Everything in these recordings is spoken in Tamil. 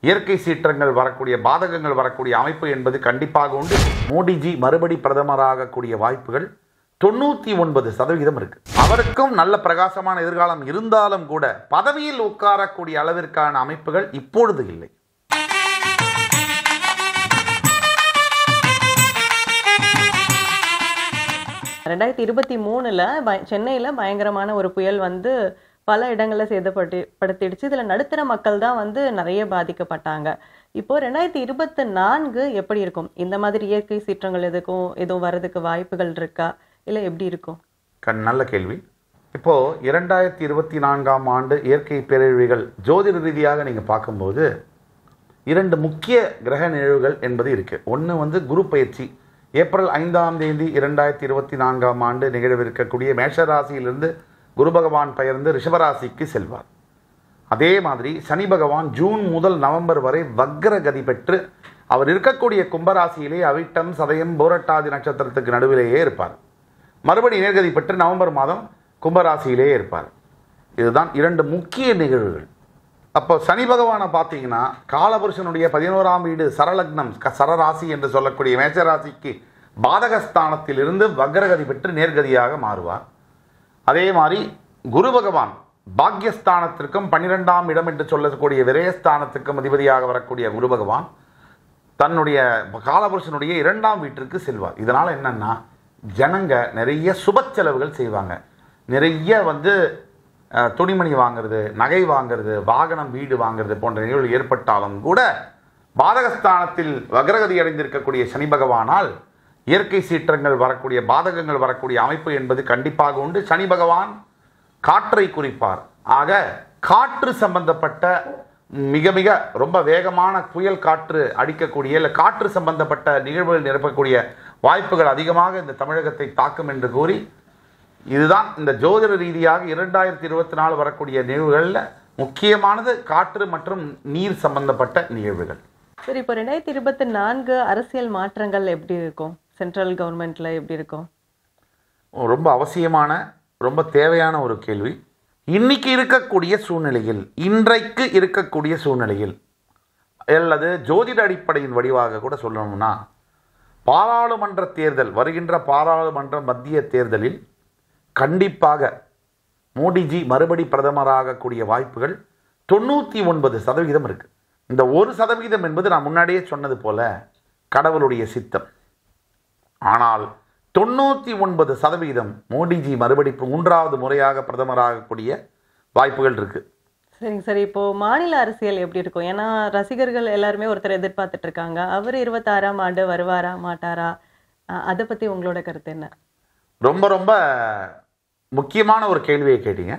இயற்கை சீற்றங்கள் வரக்கூடிய பாதகங்கள் வரக்கூடிய அமைப்பு என்பது கண்டிப்பாக உண்டு. மோடிஜி மறுபடி பிரதமராகக்கூடிய வாய்ப்புகள் 99% இருக்கு. அவருக்கும் நல்ல பிரகாசமான எதிர்காலம் இருந்தாலும் கூட பதவியில் உட்காரக்கூடிய அளவிற்கான அமைப்புகள் இப்பொழுது இல்லை. சென்னையில பயங்கரமான ஒரு புயல் வந்து பல இடங்களில் சேதப்படுத்திடுச்சு. இதுல நடுத்தர மக்கள் தான் நிறைய பாதிக்கப்பட்டாங்க. இப்போ 2024 எப்படி இருக்கும்? இந்த மாதிரி இயற்கை சீற்றங்கள் எதுவும் வர்றதுக்கு வாய்ப்புகள் இருக்கா, இல்லை எப்படி இருக்கும்? நல்ல கேள்வி. இப்போ 2024ஆம் ஆண்டு இயற்கை பேரழிவுகள் ஜோதிட ரீதியாக நீங்க பார்க்கும்போது 2 முக்கிய கிரக நிகழ்வுகள் என்பது இருக்கு. ஒன்று குரு பயிற்சி ஏப்ரல் 5ஆம் தேதி 2024ஆம் ஆண்டு நிகழவிருக்கக்கூடிய மேஷராசியிலிருந்து குரு பகவான் பெயர்ந்து ரிஷபராசிக்கு செல்வார். அதே மாதிரி சனி பகவான் ஜூன் முதல் நவம்பர் வரை வக்ரகதி பெற்று அவர் இருக்கக்கூடிய கும்பராசியிலே அவிட்டம் சதயம் போரட்டாதி நட்சத்திரத்துக்கு நடுவிலேயே இருப்பார். மறுபடி நேர்கதி பெற்று நவம்பர் மாதம் கும்பராசியிலேயே இருப்பார். இதுதான் 2 முக்கிய நிகழ்வுகள். அப்போ சனி பகவானை பார்த்தீங்கன்னா காலபுருஷனுடைய 11ஆம் வீடு சரலக்னம் சரராசி என்று சொல்லக்கூடிய மேஷராசிக்கு பாதகஸ்தானத்தில் இருந்து வக்ரகதி பெற்று நேர்கதியாக மாறுவார். அதே மாதிரி குரு பகவான் பாக்யஸ்தானத்திற்கும் 12ஆம் இடம் என்று சொல்லக்கூடிய விரயஸ்தானத்துக்கும் அதிபதியாக வரக்கூடிய குரு பகவான் தன்னுடைய காலபுருஷனுடைய 2ஆம் வீட்டிற்கு செல்வார். இதனால் என்னன்னா ஜனங்க நிறைய சுப செலவுகள் செய்வாங்க. நிறைய துணிமணி வாங்கிறது, நகை வாங்கிறது, வாகனம் வீடு வாங்கிறது போன்ற நிகழ்வுகள் ஏற்பட்டாலும் கூட பாதகஸ்தானத்தில் வக்ரகதி அடைந்திருக்கக்கூடிய சனி பகவானால் இயற்கை சீற்றங்கள் வரக்கூடிய பாதகங்கள் வரக்கூடிய அமைப்பு என்பது கண்டிப்பாக உண்டு. சனி பகவான் காற்றை குறிப்பார். ஆக காற்று சம்பந்தப்பட்ட மிக மிக ரொம்ப வேகமான புயல் காற்று அடிக்கக்கூடிய இல்லை காற்று சம்பந்தப்பட்ட நிகழ்வுகள் நிரப்பக்கூடிய வாய்ப்புகள் அதிகமாக இந்த தமிழகத்தை தாக்கும் என்று கூறி, இதுதான் இந்த ஜோதிட ரீதியாக 2024 வரக்கூடிய நிகழ்வுகளில் முக்கியமானது காற்று மற்றும் நீர் சம்பந்தப்பட்ட நிகழ்வுகள். சரி, இப்போ 2024 அரசியல் மாற்றங்கள் எப்படி இருக்கும்? சென்ட்ரல் கவர்மெண்ட்ல எப்படி இருக்கும்? ரொம்ப அவசியமான ரொம்ப தேவையான ஒரு கேள்வி. இன்றைக்கு இருக்கக்கூடிய சூழ்நிலையில் அல்லது ஜோதிட அடிப்படையின் வடிவாக கூட சொல்லணும்னா பாராளுமன்ற தேர்தல் வருகின்ற பாராளுமன்ற மத்திய தேர்தலில் கண்டிப்பாக மோடிஜி மறுபடி பிரதமராகக்கூடிய வாய்ப்புகள் 99% இருக்கு. இந்த 1% என்பது நான் முன்னாடியே சொன்னது போல கடவுளுடைய சித்தம். ஆனால் 99% மோடிஜி மறுபடி 3வது முறையாக பிரதமராகக்கூடிய வாய்ப்புகள் இருக்கு. சரிங்க சார், இப்போ மாநில அரசியல் எப்படி இருக்கும்? ஏன்னா ரசிகர்கள் எல்லாருமே ஒருத்தர் எதிர்பார்த்துட்டு இருக்காங்க. அவர் 26ஆம் ஆண்டு வருவாரா மாட்டாரா? அதை பத்தி உங்களோட கருத்து என்ன? ரொம்ப ரொம்ப முக்கியமான ஒரு கேள்வியை கேட்டீங்க.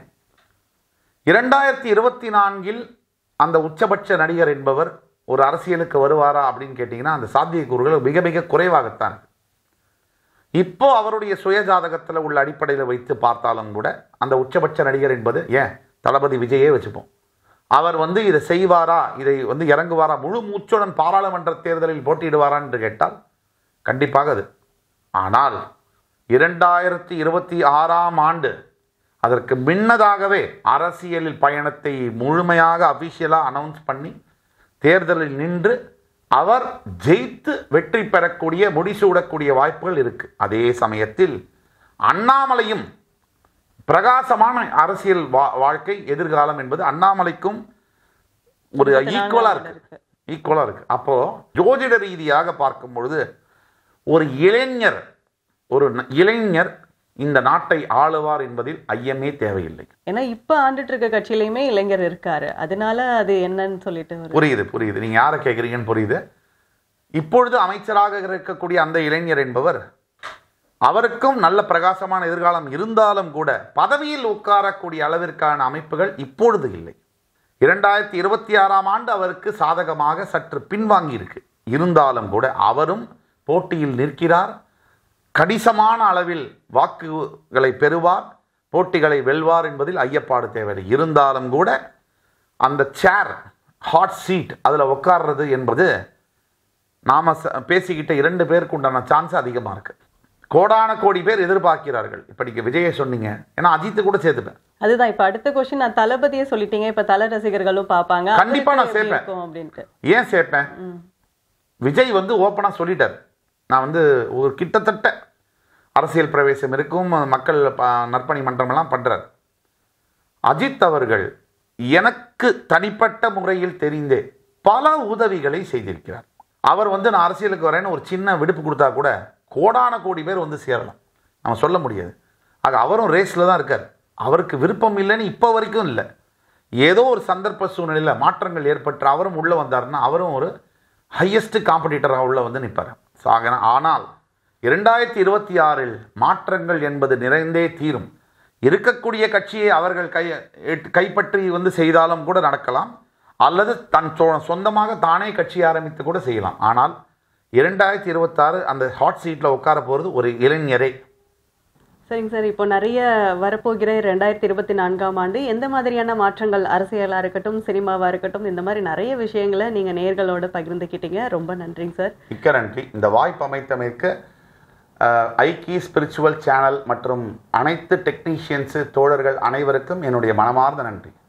2024 அந்த உச்சபட்ச நடிகர் என்பவர் ஒரு அரசியலுக்கு வருவாரா அப்படின்னு கேட்டீங்கன்னா அந்த சாத்தியக்கூறுகள் மிக மிக குறைவாகத்தான். இப்போ அவருடைய சுயஜாதகத்தில் உள்ள அடிப்படையில் வைத்து பார்த்தாலும் கூட அந்த உச்சபட்ச நடிகர் என்பது தளபதி விஜயே வச்சுப்போம். அவர் இதை செய்வாரா, இதை இறங்குவாரா, முழு மூச்சுடன் பாராளுமன்ற தேர்தலில் போட்டியிடுவாரா என்று கேட்டால் கண்டிப்பாக அது. ஆனால் 2026ஆம் ஆண்டு அதற்கு முன்னதாகவே அரசியலில் பயணத்தை முழுமையாக அபிஷியலாக அனௌன்ஸ் பண்ணி தேர்தலில் நின்று அவர் ஜெயித்து வெற்றி பெறக்கூடிய முடிசூடக்கூடிய வாய்ப்புகள் இருக்கு. அதே சமயத்தில் அண்ணாமலையும் பிரகாசமான அரசியல் வாழ்க்கை எதிர்காலம் என்பது அண்ணாமலைக்கும் ஒரு ஈக்குவலா இருக்கு. அப்போ ஜோதிட ரீதியாக பார்க்கும் பொழுது ஒரு இளைஞர் இந்த நாட்டை ஆளுவார் என்பதில் ஐயமே தேவையில்லை. ஏன்னா இப்ப ஆண்டுட்டு இருக்க கட்சியிலையுமே இளைஞர் இருக்காரு. அதனால அது என்னன்னு சொல்லிட்டு புரியுது. நீங்க யாரை கேட்குறீங்கன்னு புரியுது. இப்பொழுது அமைச்சராக இருக்கக்கூடிய அந்த இளைஞர் என்பவர் அவருக்கும் நல்ல பிரகாசமான எதிர்காலம் இருந்தாலும் கூட பதவியில் உட்காரக்கூடிய அளவிற்கான அமைப்புகள் இப்பொழுது இல்லை. 2026ஆம் ஆண்டு அவருக்கு சாதகமாக சற்று பின்வாங்கி இருக்கு. இருந்தாலும் கூட அவரும் போட்டியில் நிற்கிறார். கணிசமான அளவில் வாக்குகளை பெறுவார், போட்டிகளை வெல்வார் என்பதில் ஐயப்பாடு தேவையில்லை. இருந்தாலும் கூட அந்த சேர் ஹாட் சீட் அதில் உட்கார்றது என்பது நாம் பேசிக்கிட்ட 2 பேருக்கு உண்டான சான்ஸ் அதிகமாக இருக்குது. கோடான கோடி பேர் எதிர்பார்க்கிறார்கள். இப்போ நீங்கள் விஜயை சொன்னீங்க, ஏன்னா அஜித்து கூட சேர்த்துப்பேன். அதுதான் இப்ப அடுத்த கொஸ்டின், நான் தளபதியே சொல்லிட்டீங்க, இப்ப தல ரசிகர்களும் பாப்பாங்க, கண்டிப்பா நான் அவருக்கு எப்படி சேர்ப்பேன். இருக்கும் அப்படின்ட்டு. ஏன் சேர்ப்பேன்? விஜய் வந்து ஓப்பனா சொல்லிட்டார், நான் வந்து ஒரு கிட்டத்தட்ட அரசியல் பிரவேசம் இருக்கும், மக்கள் நற்பணி மன்றமெல்லாம் பண்றார். அஜித் அவர்கள் எனக்கு தனிப்பட்ட முறையில் தெரிந்தே பல உதவிகளை செய்திருக்கிறார். அவர் வந்து நான் அரசியலுக்கு வரேன்னு ஒரு சின்ன விடுப்பு கொடுத்தா கூட கோடான கோடி பேர் வந்து சேரலாம், நம்ம சொல்ல முடியாது. ஆக அவரும் ரேஸில் தான் இருக்கார். அவருக்கு விருப்பம் இல்லைன்னு இப்போ வரைக்கும் இல்லை. ஏதோ ஒரு சந்தர்ப்ப சூழ்நிலையில் மாற்றங்கள் ஏற்பட்டு அவரும் உள்ளே வந்தாருன்னா அவரும் ஒரு ஹையஸ்ட் காம்படிட்டராக உள்ள வந்து நிற்பார். ஸோ ஆனால் 2026 மாற்றங்கள் என்பது நிறைந்தே தீரும். இருக்கக்கூடிய கட்சியை அவர்கள் கைப்பற்றி வந்து செய்தாலும் கூட நடக்கலாம், அல்லது தன் சொந்தமாக தானே கட்சி ஆரம்பித்து கூட செய்யலாம். ஆனால் 2026 அந்த ஹாட் சீட்டில் உட்கார போகிறது ஒரு இளைஞரே. சரிங்க சார், இப்போ நிறைய வரப்போகிற 2024ஆம் ஆண்டு எந்த மாதிரியான மாற்றங்கள், அரசியலாக இருக்கட்டும், சினிமாவாக இருக்கட்டும், இந்த மாதிரி நிறைய விஷயங்களை நீங்கள் நேர்களோட பகிர்ந்துக்கிட்டீங்க. ரொம்ப நன்றிங்க சார். மிக்க நன்றி. இந்த வாய்ப்பு அமைத்தமைக்கு ஐக்கி ஸ்பிரிச்சுவல் சேனல் மற்றும் அனைத்து டெக்னீஷியன்ஸு தோழர்கள் அனைவருக்கும் என்னுடைய மனமார்ந்த நன்றி.